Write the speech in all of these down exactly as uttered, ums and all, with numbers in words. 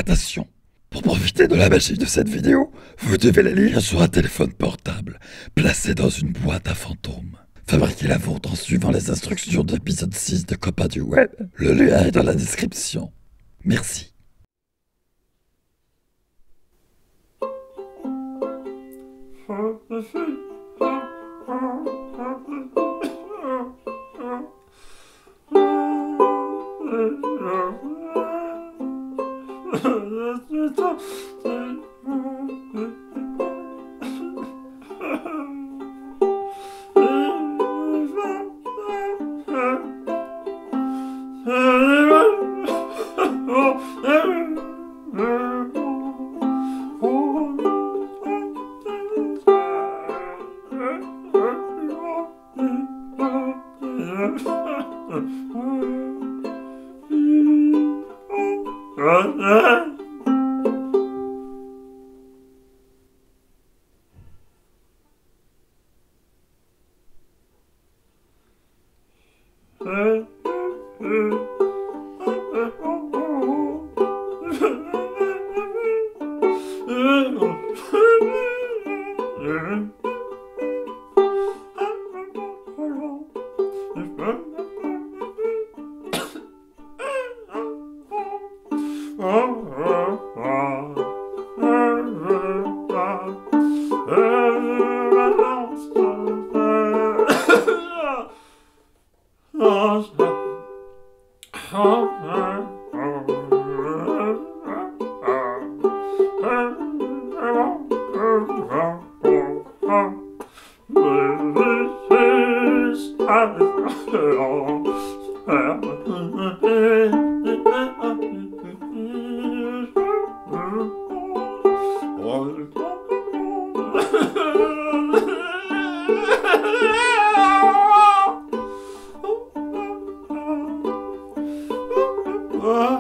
interprétation. Pour profiter de la magie de cette vidéo, vous devez la lire sur un téléphone portable, placé dans une boîte à fantômes. Fabriquez la vôtre en suivant les instructions de l'épisode six de Copains du Web. Le lien est dans la description. Merci.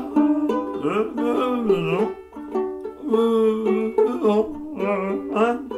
Oh,